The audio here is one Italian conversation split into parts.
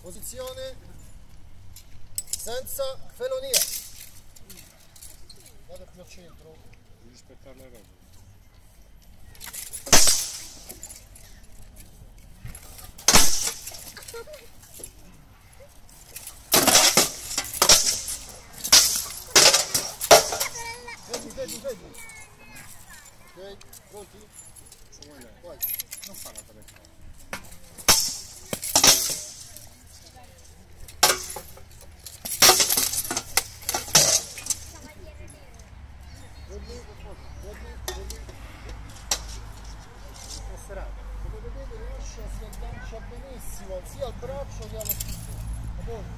Posizione senza felonia. Vado più al centro. Devi rispettare le regole. Vedi. Ok, pronti? Vai. Non fa la tretta. Vedi. Come vedete l'ascia si aggancia benissimo sia al braccio che allo spinto.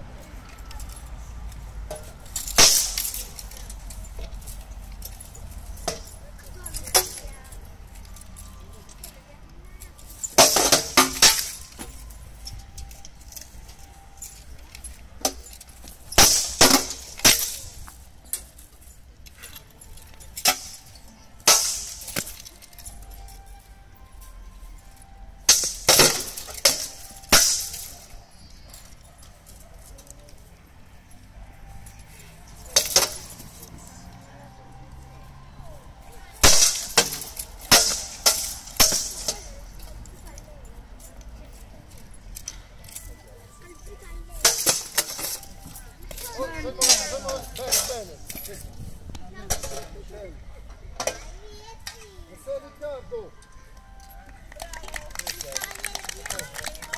Bene. Riccardo.